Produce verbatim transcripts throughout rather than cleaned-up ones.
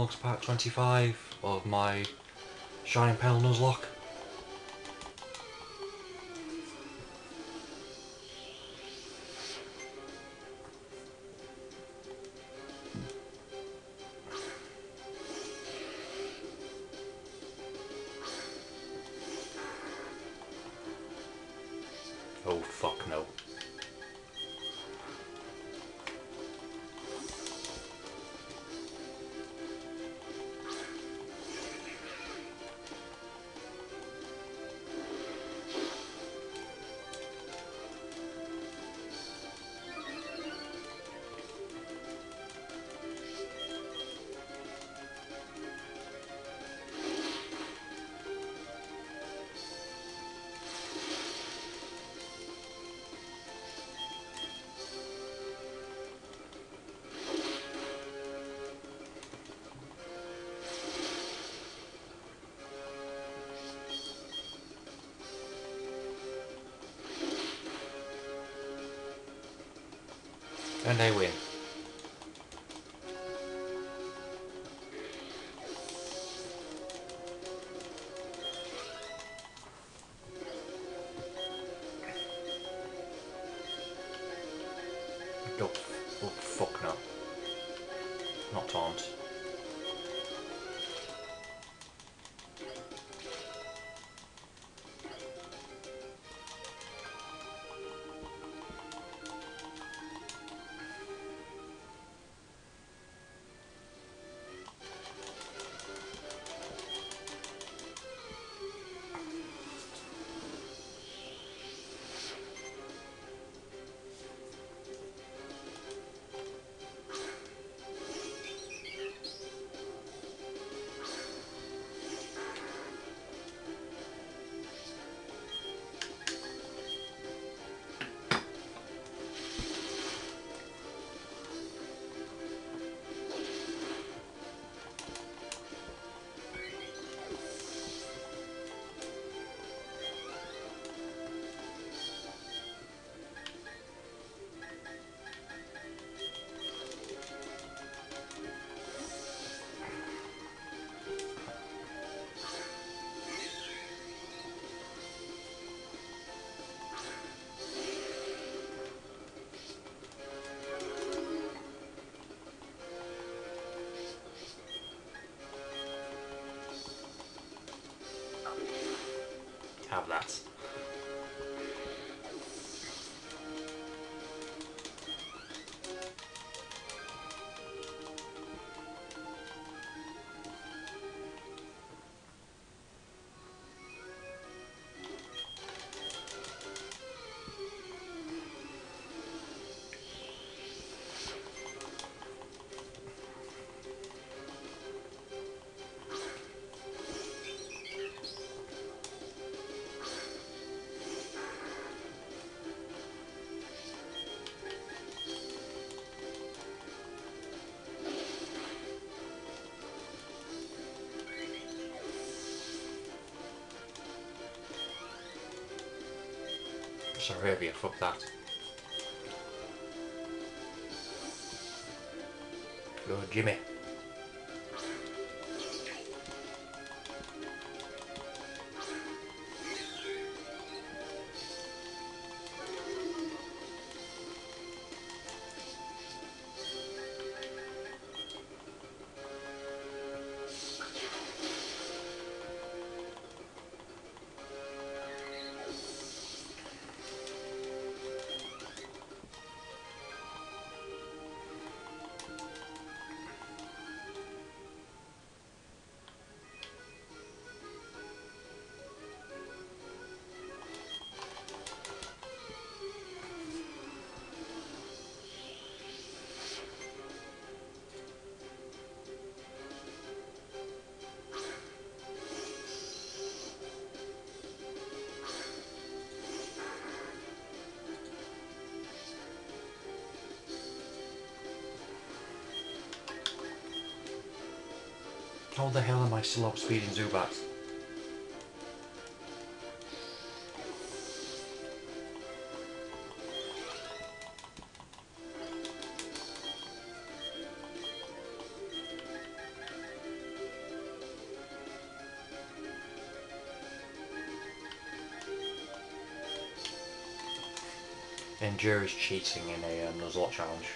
unlocked part twenty-five of my Shining Pearl Nuzlocke. Oh fuck no. And I win. Oh, oh fuck no. Not taunt. Have that. Saravia, fuck that. Go Jimmy. How the hell am I still outspeeding Zubat? Endure is cheating in a um, Nuzlocke challenge.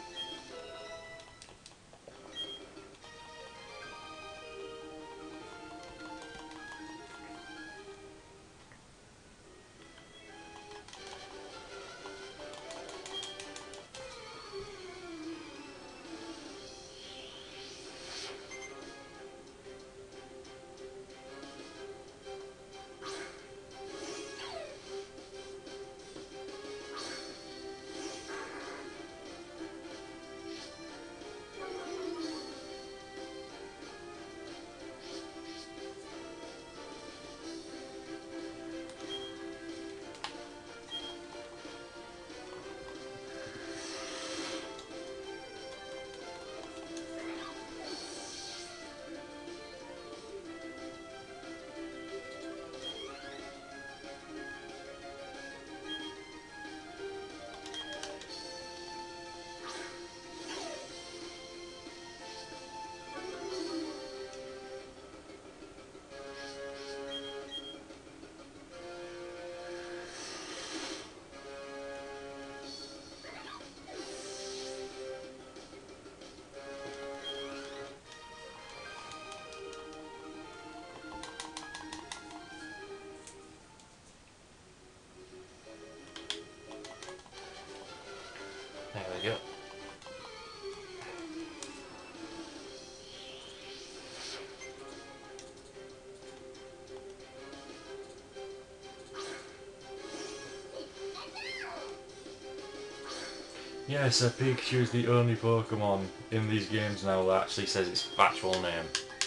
There we go. Yes, uh, Pikachu is the only Pokemon in these games now that actually says its actual name.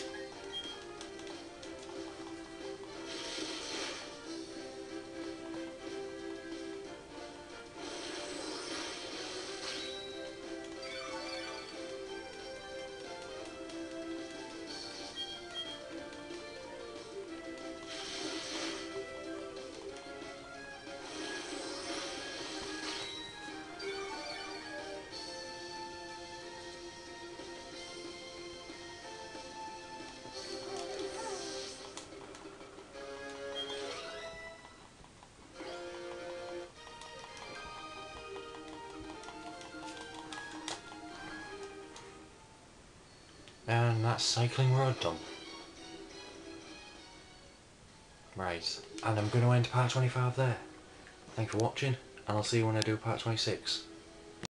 And that's Cycling Road done. Right, and I'm going to end part twenty-five there. Thanks for watching, and I'll see you when I do part twenty-six.